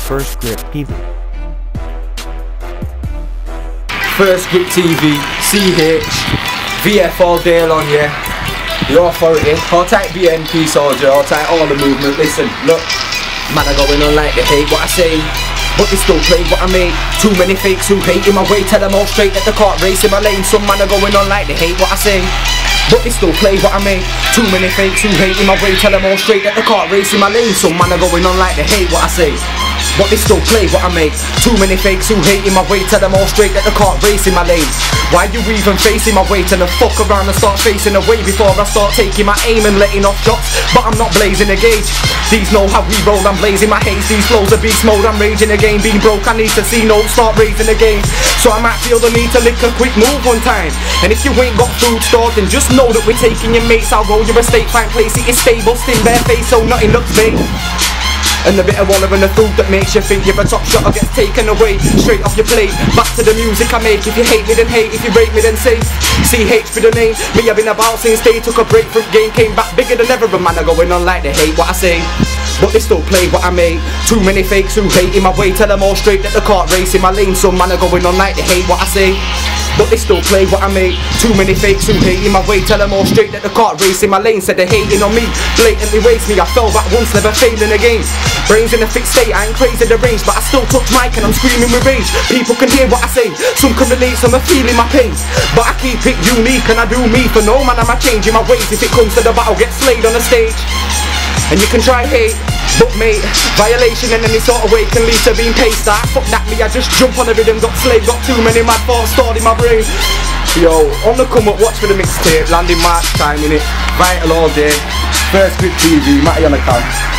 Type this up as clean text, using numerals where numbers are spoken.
FirstGripTV. FirstGripTV, CH, VF all day long, yeah. The authority, all type BNP soldier, all type all the movement. Listen, look, man, I going on like they hate what I say, but they still play what I make. Too many fakes who hate in my way, tell them all straight that the cart race in my lane. Some man are going on like they hate what I say, but they still play what I make. Too many fakes who hate in my way, tell them all straight that the cart race in my lane. Some man are going on like they hate what I say, but they still play what I make. Too many fakes who hate in my way, tell them all straight that the cart race in my lane. Why you even facing my way? Tell them fuck around and start facing away before I start taking my aim and letting off shots. But I'm not blazing a gauge. These know how we roll, I'm blazing my haze. These flows are beast mode, I'm raging again. Being broke, I need to see no, start raising again. So I might feel the need to lick a quick move one time. And if you ain't got food stored, then just know that we're taking your mates. I'll roll your estate, fine place, it is stable, still bare face, so nothing looks big. And a bit of water and the food that makes you think you're a top shot or gets taken away straight off your plate. Back to the music I make. If you hate me then hate, if you rate me then say CH for the name. Me I've been about since they took a break from game, came back bigger than ever. A man are going on like they hate what I say, but they still play what I make. Too many fakes who hate in my way, tell them all straight that the cart race in my lane. Some man are going on like they hate what I say, but they still play what I make. Too many fakes who hate in my way, tell them all straight that the cart race in my lane. Said they're hating on me, blatantly waste me. I fell back once, never failing again. Brains in a fixed state, I ain't crazy the range, but I still touch mic and I'm screaming with rage. People can hear what I say, some can relate, some are feeling my pain. But I keep it unique and I do me, for no man am I changing my ways. If it comes to the battle, get slayed on the stage. And you can try hate, but mate, violation in any sort of way can lead to being paid. Start fuck that me, I just jump on the rhythm, got slaved, got too many mad thoughts stored in my brain. Yo, on the come up, watch for the mixtape, landing March time in it, vital all day. FirstGripTV, Matty on the cam.